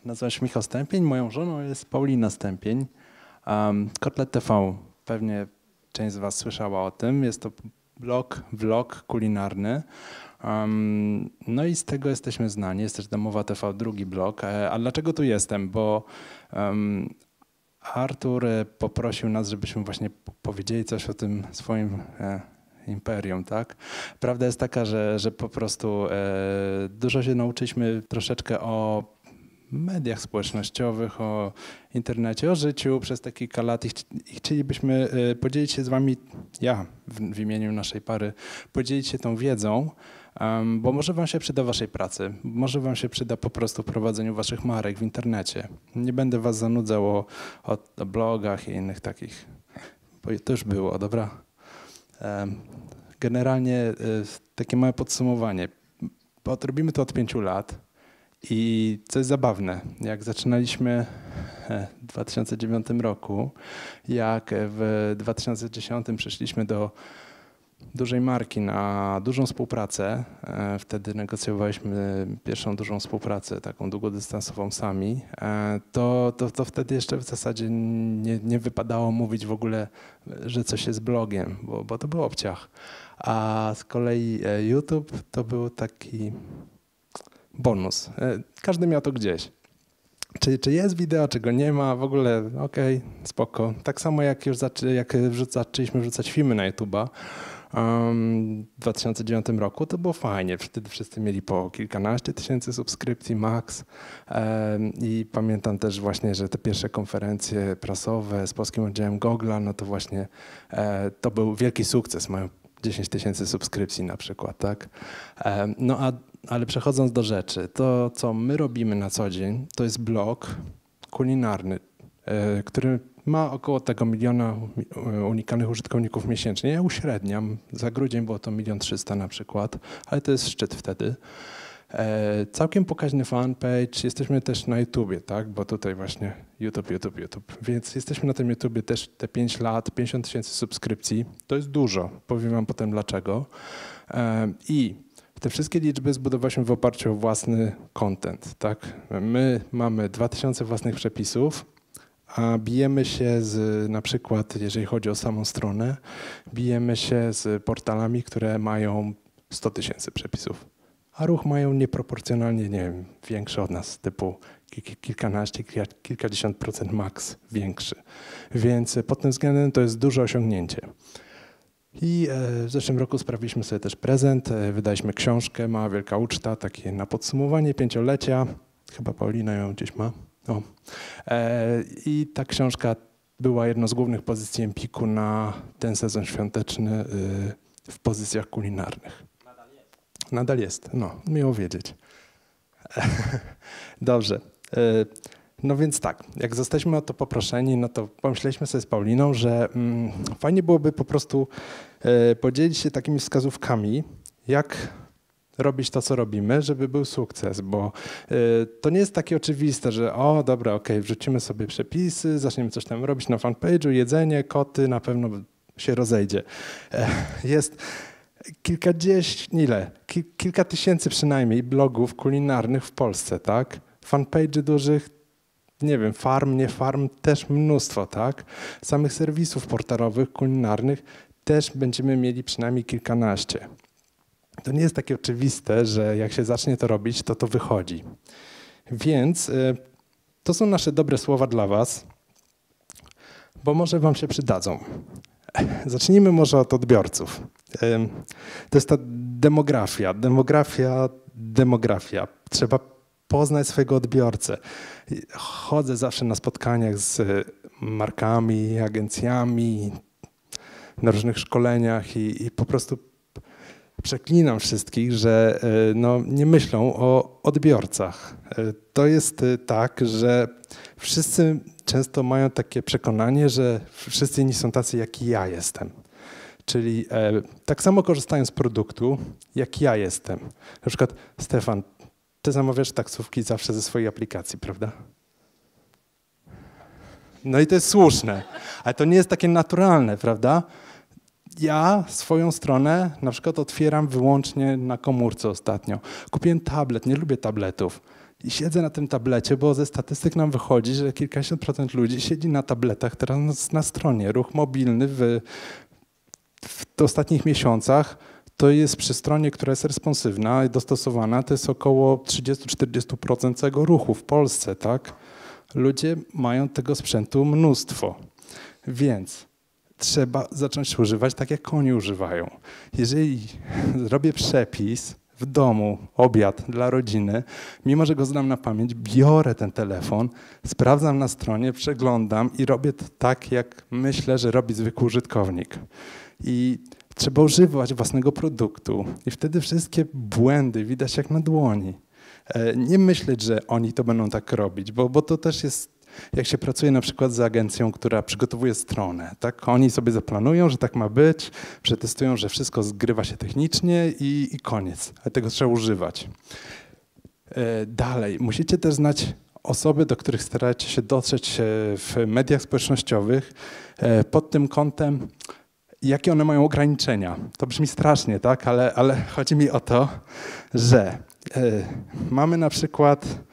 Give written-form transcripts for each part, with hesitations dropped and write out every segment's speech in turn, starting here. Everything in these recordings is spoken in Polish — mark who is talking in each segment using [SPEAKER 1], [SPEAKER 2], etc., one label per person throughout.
[SPEAKER 1] Nazywam się Michał Stępień, moją żoną jest Paulina Stępień. Kotlet TV, pewnie część z was słyszała o tym. Jest to vlog kulinarny. No i z tego jesteśmy znani. Jest też Domowa TV, drugi blog. A dlaczego tu jestem? Bo Artur poprosił nas, żebyśmy właśnie powiedzieli coś o tym swoim imperium, tak? Prawda jest taka, że po prostu dużo się nauczyliśmy troszeczkę o mediach społecznościowych, o internecie, o życiu przez te kilka lat i chcielibyśmy podzielić się z wami, ja w imieniu naszej pary, podzielić się tą wiedzą, bo może wam się przyda w waszej pracy, może wam się przyda po prostu w prowadzeniu waszych marek w internecie. Nie będę was zanudzał o blogach i innych takich, bo to już było, dobra? Generalnie takie małe podsumowanie. Robimy to od 5 lat. I co jest zabawne, jak zaczynaliśmy w 2009 roku, jak w 2010 przeszliśmy do dużej marki na dużą współpracę, wtedy negocjowaliśmy pierwszą dużą współpracę, taką długodystansową sami, to wtedy jeszcze w zasadzie nie wypadało mówić w ogóle, że coś jest blogiem, bo to był obciach. A z kolei YouTube to był taki bonus. Każdy miał to gdzieś. Czy jest wideo, czy go nie ma, w ogóle okej, spoko. Tak samo jak zaczęliśmy wrzucać filmy na YouTube'a w 2009 roku, to było fajnie. Wtedy wszyscy mieli po kilkanaście tysięcy subskrypcji max. I pamiętam też właśnie, że te pierwsze konferencje prasowe z polskim oddziałem Google'a, no to właśnie to był wielki sukces. Mają 10 tysięcy subskrypcji na przykład, tak? Ale przechodząc do rzeczy, to co my robimy na co dzień, to jest blog kulinarny, który ma około tego 1 000 000 unikalnych użytkowników miesięcznie. Ja uśredniam, za grudzień było to 1 300 000 na przykład, ale to jest szczyt wtedy. Całkiem pokaźny fanpage, jesteśmy też na YouTubie, tak? Bo tutaj właśnie YouTube. Więc jesteśmy na tym YouTubie też te 5 lat, 50 tysięcy subskrypcji. To jest dużo, powiem wam potem dlaczego. I te wszystkie liczby zbudowaliśmy w oparciu o własny content, tak? My mamy 2000 własnych przepisów, a bijemy się na przykład, jeżeli chodzi o samą stronę, bijemy się z portalami, które mają 100 tysięcy przepisów. A ruch mają nieproporcjonalnie, nie wiem, większy od nas, typu kilkanaście, kilkadziesiąt procent max większy. Więc pod tym względem to jest duże osiągnięcie. I w zeszłym roku sprawiliśmy sobie też prezent, wydaliśmy książkę Mała Wielka Uczta, takie na podsumowanie 5-lecia. Chyba Paulina ją gdzieś ma. I ta książka była jedną z głównych pozycji Empiku na ten sezon świąteczny w pozycjach kulinarnych. Nadal jest, no, miło wiedzieć. Dobrze. No więc tak, jak zostaliśmy o to poproszeni, no to pomyśleliśmy sobie z Pauliną, że fajnie byłoby po prostu podzielić się takimi wskazówkami, jak robić to, co robimy, żeby był sukces, bo to nie jest takie oczywiste, że o, dobra, okej, wrzucimy sobie przepisy, zaczniemy coś tam robić na fanpage'u, jedzenie, koty, na pewno się rozejdzie. Jest kilka tysięcy przynajmniej blogów kulinarnych w Polsce, tak? Fanpage'y dużych, nie wiem, farm, nie farm, też mnóstwo, tak? Samych serwisów portalowych, kulinarnych też będziemy mieli przynajmniej kilkanaście. To nie jest takie oczywiste, że jak się zacznie to robić, to wychodzi. Więc to są nasze dobre słowa dla was, bo może wam się przydadzą. Zacznijmy może od odbiorców. To jest ta demografia. Trzeba poznać swojego odbiorcę. Chodzę zawsze na spotkaniach z markami, agencjami, na różnych szkoleniach i po prostu przeklinam wszystkich, że no, nie myślą o odbiorcach. To jest tak, że wszyscy często mają takie przekonanie, że wszyscy inni są tacy, jak ja jestem. Czyli tak samo korzystają z produktu, jak ja jestem. Na przykład, Stefan, ty zamawiasz taksówki zawsze ze swojej aplikacji, prawda? No i to jest słuszne, ale to nie jest takie naturalne, prawda? Ja swoją stronę na przykład otwieram wyłącznie na komórce ostatnio. Kupiłem tablet, nie lubię tabletów. I siedzę na tym tablecie, bo ze statystyk nam wychodzi, że kilkadziesiąt procent ludzi siedzi na tabletach teraz na stronie. Ruch mobilny w ostatnich miesiącach to jest przy stronie, która jest responsywna i dostosowana, to jest około 30-40% całego ruchu w Polsce, tak? Ludzie mają tego sprzętu mnóstwo, więc trzeba zacząć używać tak, jak oni używają. Jeżeli zrobię przepis w domu, obiad dla rodziny, mimo że go znam na pamięć, biorę ten telefon, sprawdzam na stronie, przeglądam i robię to tak, jak myślę, że robi zwykły użytkownik. I trzeba używać własnego produktu i wtedy wszystkie błędy widać jak na dłoni. Nie myśleć, że oni to będą tak robić, bo to też jest, jak się pracuje na przykład z agencją, która przygotowuje stronę. Tak? Oni sobie zaplanują, że tak ma być, przetestują, że wszystko zgrywa się technicznie i koniec. Ale tego trzeba używać. Dalej, musicie też znać osoby, do których staracie się dotrzeć w mediach społecznościowych pod tym kątem, jakie one mają ograniczenia. To brzmi strasznie, tak? Ale chodzi mi o to, że mamy na przykład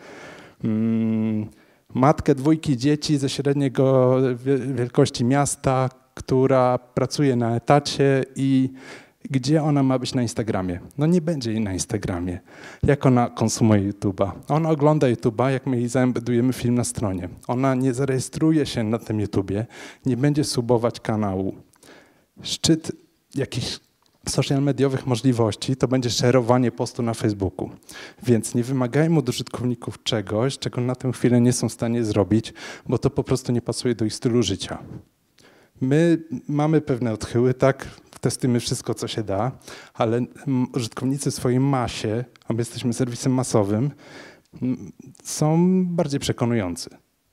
[SPEAKER 1] matkę dwójki dzieci ze średniego wielkości miasta, która pracuje na etacie i gdzie ona ma być na Instagramie? No nie będzie jej na Instagramie. Jak ona konsumuje YouTube'a? Ona ogląda YouTube'a, jak my jej zaembedujemy film na stronie. Ona nie zarejestruje się na tym YouTubie, nie będzie subować kanału. Szczyt jakichś social mediowych możliwości to będzie szerowanie postu na Facebooku. Więc nie wymagajmy od użytkowników czegoś, czego na tę chwilę nie są w stanie zrobić, bo to po prostu nie pasuje do ich stylu życia. My mamy pewne odchyły, tak, testujemy wszystko, co się da, ale użytkownicy w swojej masie, a my jesteśmy serwisem masowym, są bardziej przekonujący.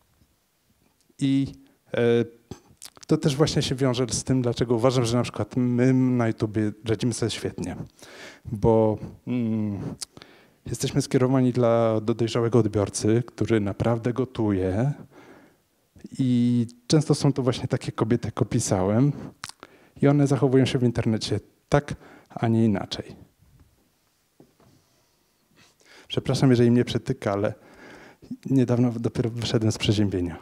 [SPEAKER 1] I to też właśnie się wiąże z tym, dlaczego uważam, że na przykład my na YouTubie radzimy sobie świetnie, bo jesteśmy skierowani do dojrzałego odbiorcy, który naprawdę gotuje i często są to właśnie takie kobiety, jak opisałem i one zachowują się w internecie tak, a nie inaczej. Przepraszam, jeżeli mnie przetyka, ale niedawno dopiero wyszedłem z przeziębienia.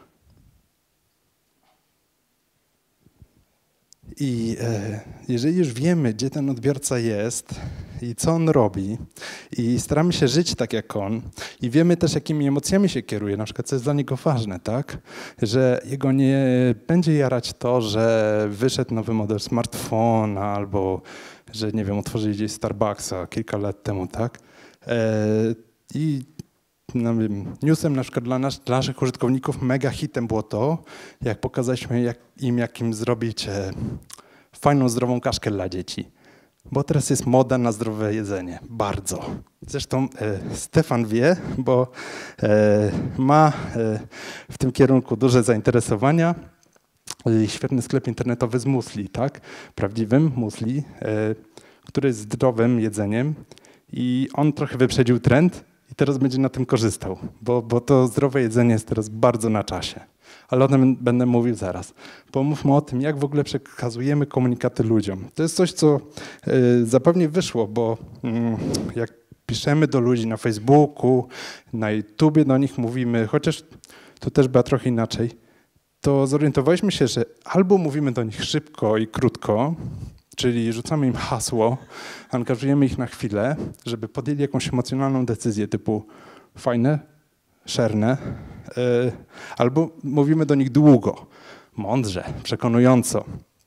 [SPEAKER 1] I jeżeli już wiemy, gdzie ten odbiorca jest i co on robi i staramy się żyć tak jak on i wiemy też, jakimi emocjami się kieruje, na przykład co jest dla niego ważne, tak? Że jego nie będzie jarać to, że wyszedł nowy model smartfona albo, że nie wiem, otworzyli gdzieś Starbucksa kilka lat temu, tak? I newsem na przykład dla naszych użytkowników mega hitem było to, jak pokazaliśmy jak im zrobić fajną, zdrową kaszkę dla dzieci. Bo teraz jest moda na zdrowe jedzenie. Bardzo. Zresztą Stefan wie, bo ma w tym kierunku duże zainteresowania. Świetny sklep internetowy z musli, tak? Prawdziwym musli, który jest zdrowym jedzeniem. I on trochę wyprzedził trend. I teraz będzie na tym korzystał, bo to zdrowe jedzenie jest teraz bardzo na czasie. Ale o tym będę mówił zaraz. Pomówmy o tym, jak w ogóle przekazujemy komunikaty ludziom. To jest coś, co zapewne wyszło, bo jak piszemy do ludzi na Facebooku, na YouTubie do nich mówimy, chociaż to też bywa trochę inaczej, to zorientowaliśmy się, że albo mówimy do nich szybko i krótko, czyli rzucamy im hasło, angażujemy ich na chwilę, żeby podjęli jakąś emocjonalną decyzję typu fajne, szerne, albo mówimy do nich długo, mądrze, przekonująco.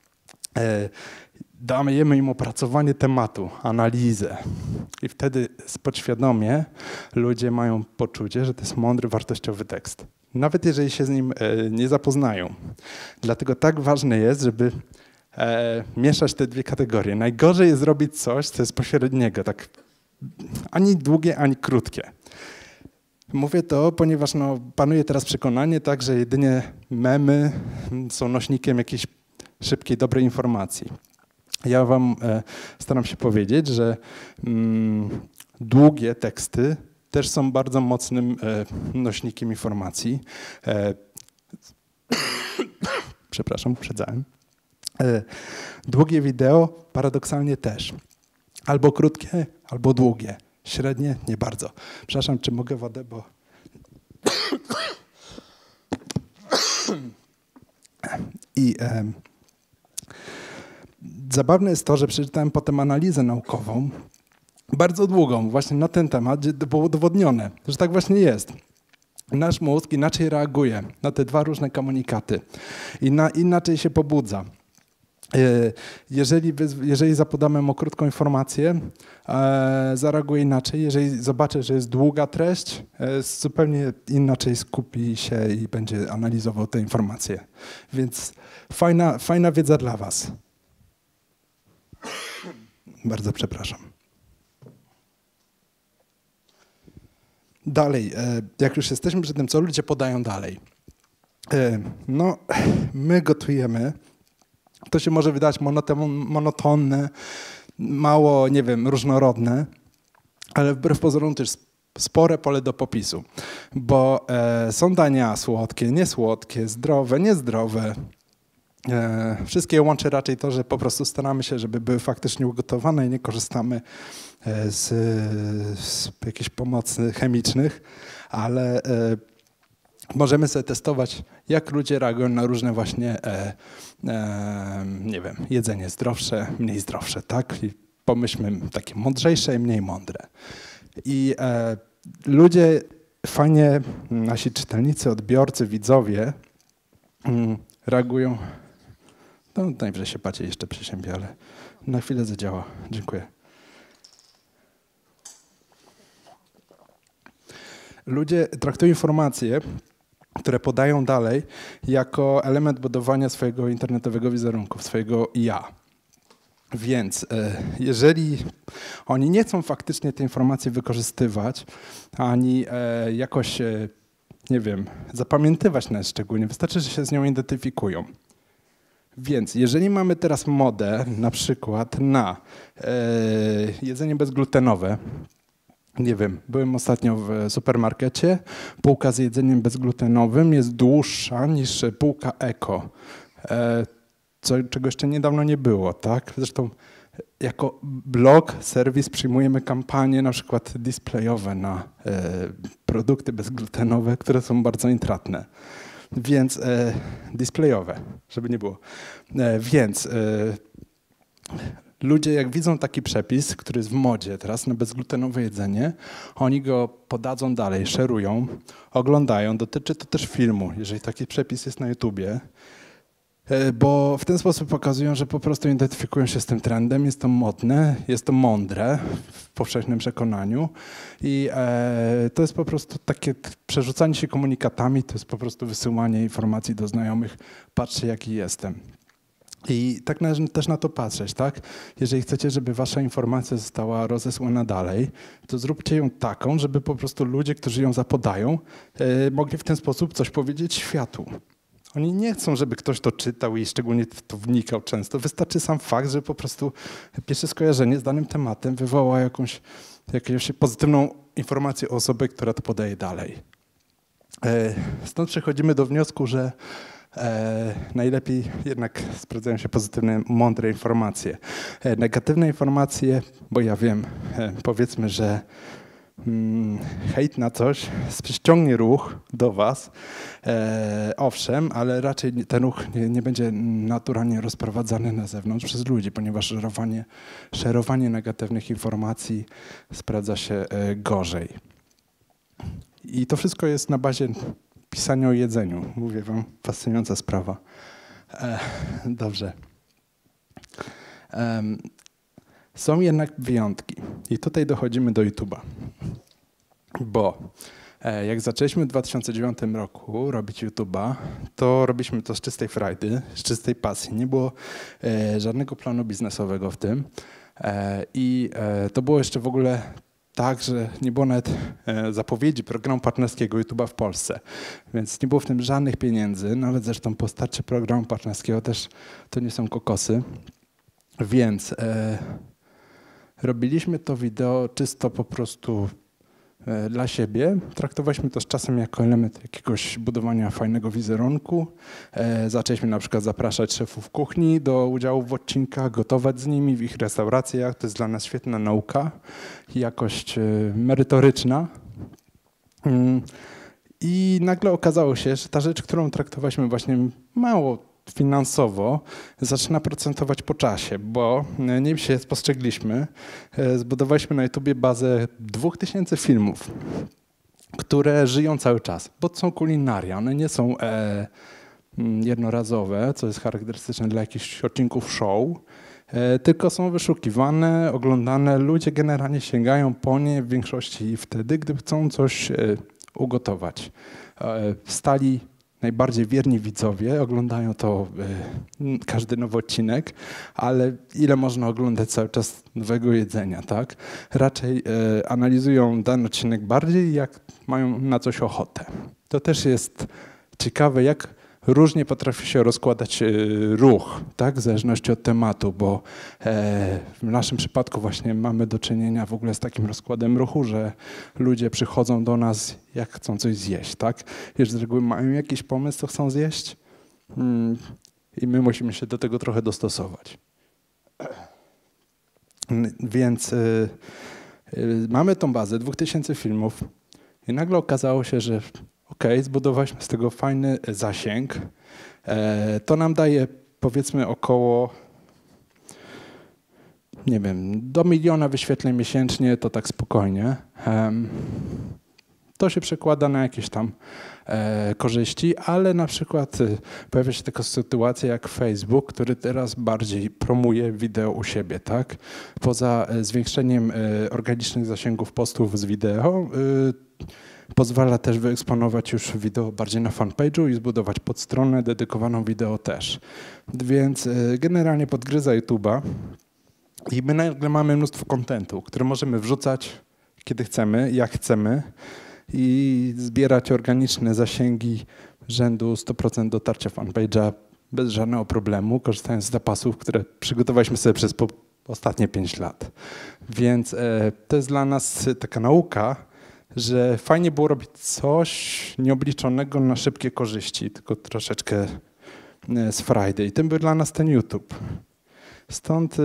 [SPEAKER 1] Dajemy im opracowanie tematu, analizę i wtedy podświadomie ludzie mają poczucie, że to jest mądry, wartościowy tekst. Nawet jeżeli się z nim nie zapoznają. Dlatego tak ważne jest, żeby mieszać te dwie kategorie. Najgorzej jest zrobić coś, co jest pośredniego, tak ani długie, ani krótkie. Mówię to, ponieważ panuje teraz przekonanie, tak, że jedynie memy są nośnikiem jakiejś szybkiej, dobrej informacji. Ja wam staram się powiedzieć, że długie teksty też są bardzo mocnym nośnikiem informacji. Przepraszam, uprzedzałem. Długie wideo paradoksalnie też. Albo krótkie, albo długie. Średnie nie bardzo. Przepraszam, czy mogę wodę, bo I zabawne jest to, że przeczytałem potem analizę naukową, bardzo długą, właśnie na ten temat, gdzie było udowodnione, że tak właśnie jest. Nasz mózg inaczej reaguje na te dwa różne komunikaty. Inaczej się pobudza. Jeżeli zapodamy mu krótką informację, zareaguje inaczej. Jeżeli zobaczy, że jest długa treść, zupełnie inaczej skupi się i będzie analizował te informacje. Więc fajna wiedza dla was. Bardzo przepraszam. Dalej, jak już jesteśmy przy tym, co ludzie podają dalej. No, my gotujemy. To się może wydać monotonne, mało, nie wiem, różnorodne, ale wbrew pozorom też spore pole do popisu, bo są dania słodkie, niesłodkie, zdrowe, niezdrowe. Wszystkie łączy raczej to, że po prostu staramy się, żeby były faktycznie ugotowane i nie korzystamy z jakichś pomocy chemicznych, ale możemy sobie testować, jak ludzie reagują na różne właśnie, nie wiem, jedzenie zdrowsze, mniej zdrowsze, tak? I pomyślmy takie mądrzejsze i mniej mądre. I ludzie fajnie, nasi czytelnicy, odbiorcy, widzowie reagują. No najwyżej się Pacie jeszcze przeziębi, ale na chwilę zadziała. Dziękuję. Ludzie traktują informacje, które podają dalej, jako element budowania swojego internetowego wizerunku, swojego ja. Więc jeżeli oni nie chcą faktycznie tej informacji wykorzystywać, ani jakoś, nie wiem, zapamiętywać nas szczególnie, wystarczy, że się z nią identyfikują. Więc jeżeli mamy teraz modę na przykład na jedzenie bezglutenowe, nie wiem, byłem ostatnio w supermarkecie, półka z jedzeniem bezglutenowym jest dłuższa niż półka eko, czego jeszcze niedawno nie było, tak? Zresztą jako blog, serwis przyjmujemy kampanie na przykład displayowe na produkty bezglutenowe, które są bardzo intratne. Więc displayowe, żeby nie było. Więc ludzie jak widzą taki przepis, który jest w modzie teraz na bezglutenowe jedzenie, oni go podadzą dalej, szerują, oglądają. Dotyczy to też filmu, jeżeli taki przepis jest na YouTubie, bo w ten sposób pokazują, że po prostu identyfikują się z tym trendem, jest to modne, jest to mądre w powszechnym przekonaniu i to jest po prostu takie przerzucanie się komunikatami, to jest po prostu wysyłanie informacji do znajomych, patrzcie jaki jestem. I tak należy też na to patrzeć, tak? Jeżeli chcecie, żeby wasza informacja została rozesłana dalej, to zróbcie ją taką, żeby po prostu ludzie, którzy ją zapodają, mogli w ten sposób coś powiedzieć światu. Oni nie chcą, żeby ktoś to czytał i szczególnie w to wnikał często. Wystarczy sam fakt, że po prostu pierwsze skojarzenie z danym tematem wywoła jakąś pozytywną informację o osobie, która to podaje dalej. Stąd przechodzimy do wniosku, że najlepiej jednak sprawdzają się pozytywne, mądre informacje. Negatywne informacje, bo ja wiem, powiedzmy, że hejt na coś ściągnie ruch do was, owszem, ale raczej ten ruch nie będzie naturalnie rozprowadzany na zewnątrz przez ludzi, ponieważ szerowanie negatywnych informacji sprawdza się gorzej. I to wszystko jest na bazie pisania o jedzeniu. Mówię wam, fascynująca sprawa. Dobrze. Są jednak wyjątki. I tutaj dochodzimy do YouTube'a. Bo jak zaczęliśmy w 2009 roku robić YouTube'a, to robiliśmy to z czystej frajdy, z czystej pasji. Nie było żadnego planu biznesowego w tym. I to było jeszcze w ogóle tak, że nie było nawet zapowiedzi programu partnerskiego YouTube'a w Polsce. Więc nie było w tym żadnych pieniędzy. Nawet zresztą po starcie programu partnerskiego też to nie są kokosy. Więc robiliśmy to wideo czysto po prostu dla siebie. Traktowaliśmy to z czasem jako element jakiegoś budowania fajnego wizerunku. Zaczęliśmy na przykład zapraszać szefów kuchni do udziału w odcinkach, gotować z nimi w ich restauracjach. To jest dla nas świetna nauka i jakość merytoryczna. I nagle okazało się, że ta rzecz, którą traktowaliśmy właśnie mało finansowo zaczyna procentować po czasie, bo nie wiem, się spostrzegliśmy, zbudowaliśmy na YouTubie bazę 2000 filmów, które żyją cały czas, bo to są kulinaria, one nie są jednorazowe, co jest charakterystyczne dla jakichś odcinków show, tylko są wyszukiwane, oglądane. Ludzie generalnie sięgają po nie w większości wtedy, gdy chcą coś ugotować. Stali najbardziej wierni widzowie oglądają to każdy nowy odcinek, ale ile można oglądać cały czas nowego jedzenia, tak? Raczej analizują dany odcinek bardziej, jak mają na coś ochotę. To też jest ciekawe, jak różnie potrafi się rozkładać ruch, tak? W zależności od tematu, bo w naszym przypadku właśnie mamy do czynienia w ogóle z takim rozkładem ruchu, że ludzie przychodzą do nas, jak chcą coś zjeść, tak? Jeżeli z reguły mają jakiś pomysł, co chcą zjeść i my musimy się do tego trochę dostosować. Więc mamy tą bazę 2000 filmów i nagle okazało się, że zbudowaliśmy z tego fajny zasięg. To nam daje powiedzmy około, nie wiem, do 1 000 000 wyświetleń miesięcznie, to tak spokojnie. To się przekłada na jakieś tam korzyści, ale na przykład pojawia się taka sytuacja jak Facebook, który teraz bardziej promuje wideo u siebie, tak? Poza zwiększeniem organicznych zasięgów postów z wideo, pozwala też wyeksponować już wideo bardziej na fanpage'u i zbudować podstronę dedykowaną wideo też. Więc generalnie podgryza YouTube'a i my nagle mamy mnóstwo kontentu, który możemy wrzucać kiedy chcemy, jak chcemy i zbierać organiczne zasięgi rzędu 100% dotarcia fanpage'a bez żadnego problemu, korzystając z zapasów, które przygotowaliśmy sobie przez ostatnie 5 lat. Więc to jest dla nas taka nauka, że fajnie było robić coś nieobliczonego na szybkie korzyści, tylko troszeczkę z frajdy. I tym był dla nas ten YouTube. Stąd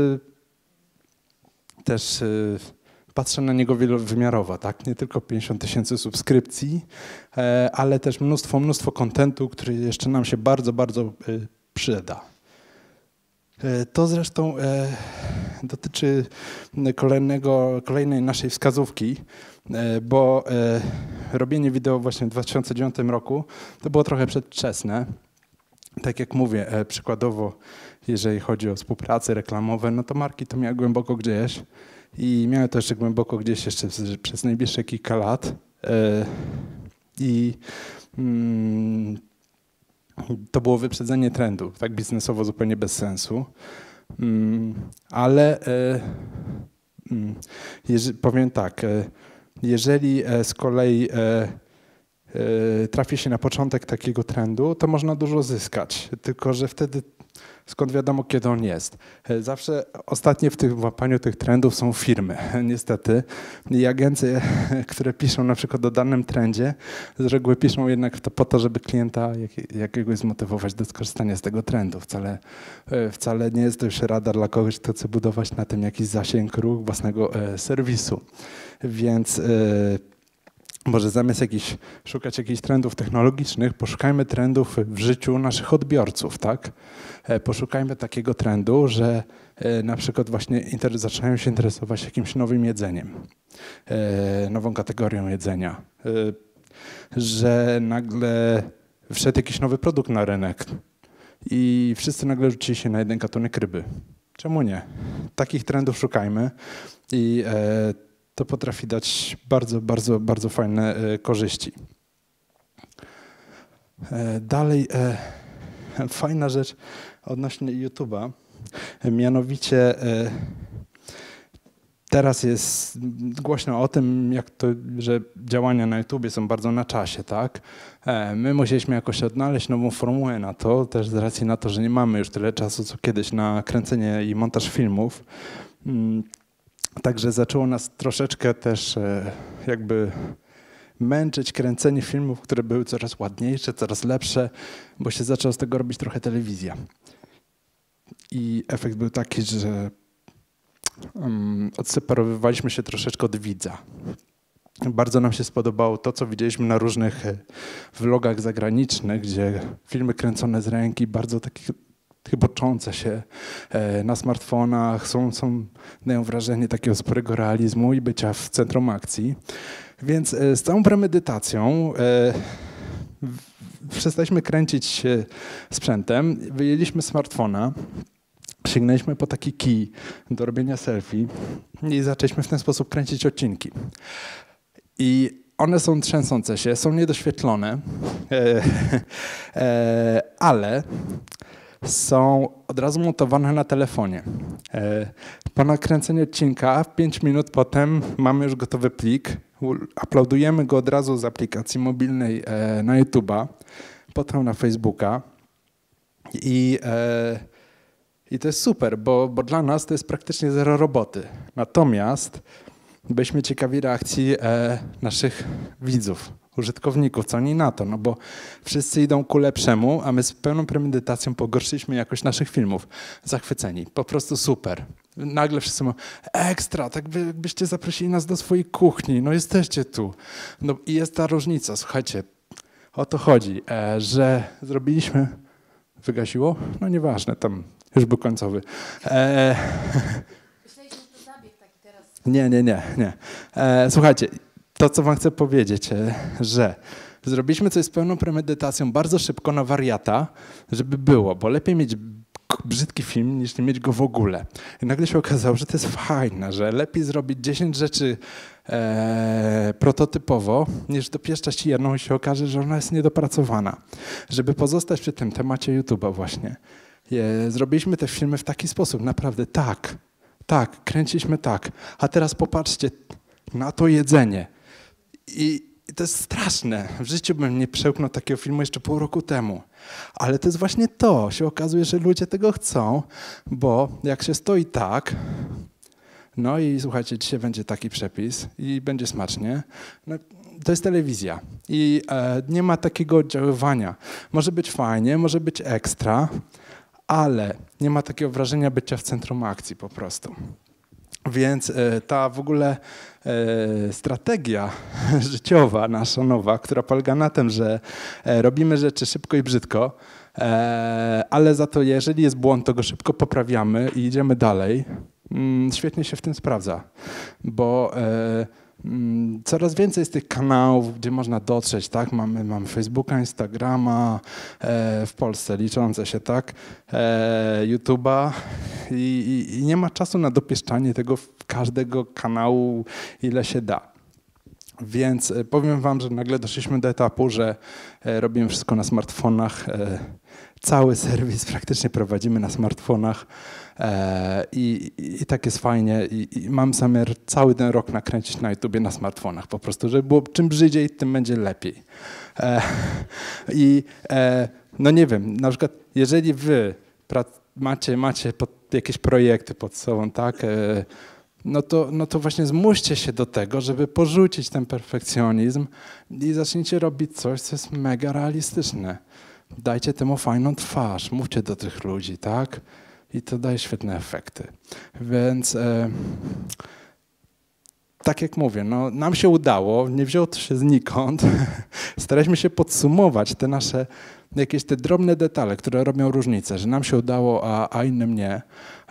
[SPEAKER 1] też patrzę na niego wielowymiarowo, tak? Nie tylko 50 000 subskrypcji, ale też mnóstwo kontentu, który jeszcze nam się bardzo, bardzo przyda. To zresztą dotyczy kolejnej naszej wskazówki, bo robienie wideo właśnie w 2009 roku to było trochę przedwczesne. Tak jak mówię, przykładowo, jeżeli chodzi o współprace reklamowe, no to marki to miały głęboko gdzieś i miały to jeszcze głęboko gdzieś jeszcze przez najbliższe kilka lat. To było wyprzedzenie trendu, tak biznesowo zupełnie bez sensu. Ale powiem tak, jeżeli z kolei trafi się na początek takiego trendu, to można dużo zyskać, tylko że wtedy skąd wiadomo, kiedy on jest. Zawsze ostatnie w tym łapaniu tych trendów są firmy, niestety. I agencje, które piszą na przykład o danym trendzie, z reguły piszą jednak to po to, żeby klienta jakiegoś zmotywować do skorzystania z tego trendu. Wcale nie jest to już rada dla kogoś, kto chce budować na tym jakiś zasięg, ruch własnego serwisu. Więc może zamiast szukać jakichś trendów technologicznych, poszukajmy trendów w życiu naszych odbiorców, tak? Poszukajmy takiego trendu, że na przykład właśnie zaczynają się interesować jakimś nowym jedzeniem, nową kategorią jedzenia, że nagle wszedł jakiś nowy produkt na rynek i wszyscy nagle rzucili się na jeden gatunek ryby. Czemu nie? Takich trendów szukajmy i to potrafi dać bardzo, bardzo, bardzo fajne korzyści. Dalej, fajna rzecz odnośnie YouTube'a, mianowicie teraz jest głośno o tym, że działania na YouTubie są bardzo na czasie, tak? My musieliśmy jakoś odnaleźć nową formułę na to, też z racji na to, że nie mamy już tyle czasu, co kiedyś na kręcenie i montaż filmów. Także zaczęło nas troszeczkę też jakby męczyć kręcenie filmów, które były coraz ładniejsze, coraz lepsze, bo się zaczęło z tego robić trochę telewizja. I efekt był taki, że odseparowywaliśmy się troszeczkę od widza. Bardzo nam się spodobało to, co widzieliśmy na różnych vlogach zagranicznych, gdzie filmy kręcone z ręki, bardzo takie chyboczące się na smartfonach, dają wrażenie takiego sporego realizmu i bycia w centrum akcji. Więc z całą premedytacją przestaliśmy kręcić sprzętem, wyjęliśmy smartfona, sięgnęliśmy po taki kij do robienia selfie i zaczęliśmy w ten sposób kręcić odcinki. I one są trzęsące się, są niedoświetlone, ale są od razu montowane na telefonie. Po nakręceniu odcinka, 5 minut potem mamy już gotowy plik, uploadujemy go od razu z aplikacji mobilnej na YouTube'a, potem na Facebooka i to jest super, bo dla nas to jest praktycznie zero roboty. Natomiast byliśmy ciekawi reakcji naszych widzów, użytkowników, co oni na to, no bo wszyscy idą ku lepszemu, a my z pełną premedytacją pogorszyliśmy jakość naszych filmów. Zachwyceni, po prostu super. Nagle wszyscy mówią, ekstra, tak byście zaprosili nas do swojej kuchni, no jesteście tu. No i jest ta różnica, słuchajcie, o to chodzi, że zrobiliśmy, wygasiło? No nieważne, tam już był końcowy.
[SPEAKER 2] Myśleliśmy, że to zabieg taki teraz.
[SPEAKER 1] Nie. Słuchajcie, to co wam chcę powiedzieć, że zrobiliśmy coś z pełną premedytacją bardzo szybko na wariata, żeby było, bo lepiej mieć brzydki film niż nie mieć go w ogóle. I nagle się okazało, że to jest fajne, że lepiej zrobić 10 rzeczy prototypowo, niż dopieszczać jedną i się okaże, że ona jest niedopracowana. Żeby pozostać przy tym temacie YouTube'a właśnie. Zrobiliśmy te filmy w taki sposób, naprawdę tak, kręciliśmy tak, a teraz popatrzcie na to jedzenie. I to jest straszne. W życiu bym nie przełknął takiego filmu jeszcze pół roku temu. Ale to jest właśnie to. Się okazuje, że ludzie tego chcą, bo jak się stoi tak, no i słuchajcie, dzisiaj będzie taki przepis i będzie smacznie, no, to jest telewizja i nie ma takiego oddziaływania. Może być fajnie, może być ekstra, ale nie ma takiego wrażenia bycia w centrum akcji po prostu. Więc ta w ogóle strategia życiowa nasza nowa, która polega na tym, że robimy rzeczy szybko i brzydko, ale za to jeżeli jest błąd, to go szybko poprawiamy i idziemy dalej, świetnie się w tym sprawdza, bo coraz więcej jest tych kanałów, gdzie można dotrzeć, tak? Mamy Facebooka, Instagrama, w Polsce liczące się, tak? YouTube'a i nie ma czasu na dopieszczanie tego każdego kanału, ile się da. Więc powiem wam, że nagle doszliśmy do etapu, że robimy wszystko na smartfonach. Cały serwis praktycznie prowadzimy na smartfonach i tak jest fajnie. I mam zamiar cały ten rok nakręcić na YouTubie na smartfonach po prostu, żeby było czym brzydziej, tym będzie lepiej. No nie wiem, na przykład jeżeli wy macie jakieś projekty pod sobą, tak? No to właśnie zmuście się do tego, żeby porzucić ten perfekcjonizm i zacznijcie robić coś, co jest mega realistyczne. Dajcie temu fajną twarz, mówcie do tych ludzi, tak? I to daje świetne efekty. Więc tak jak mówię, no, nam się udało, nie wzięło to się znikąd. Staraliśmy się podsumować te nasze jakieś te drobne detale, które robią różnicę, że nam się udało, a innym nie.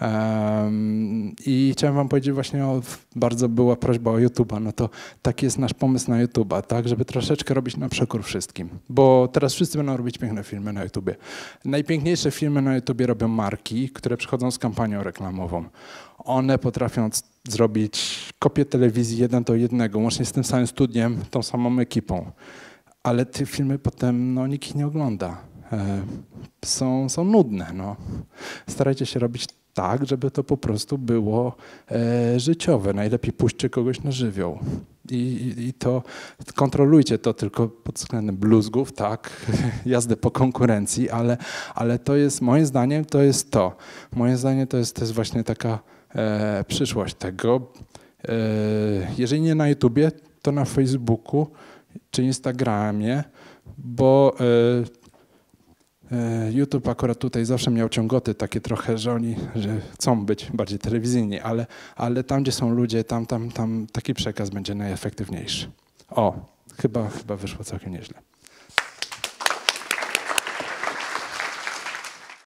[SPEAKER 1] I chciałem wam powiedzieć właśnie, bardzo była prośba o YouTube'a, no to taki jest nasz pomysł na YouTube'a, tak, żeby troszeczkę robić na przekór wszystkim, bo teraz wszyscy będą robić piękne filmy na YouTubie. Najpiękniejsze filmy na YouTubie robią marki, które przychodzą z kampanią reklamową. One potrafią zrobić kopię telewizji 1:1, łącznie z tym samym studiem, tą samą ekipą. Ale te filmy potem no, nikt ich nie ogląda. Są nudne. No. Starajcie się robić tak, żeby to po prostu było życiowe. Najlepiej puśćcie kogoś na żywioł. I to kontrolujcie to tylko pod względem bluzgów, tak, jazdę po konkurencji, ale to jest, moim zdaniem, to jest to. Moim zdaniem to jest właśnie taka przyszłość tego. Jeżeli nie na YouTubie, to na Facebooku czy Instagramie, bo YouTube akurat tutaj zawsze miał ciągoty takie trochę, że oni że chcą być bardziej telewizyjni, ale tam, gdzie są ludzie, tam taki przekaz będzie najefektywniejszy. O, chyba wyszło całkiem nieźle.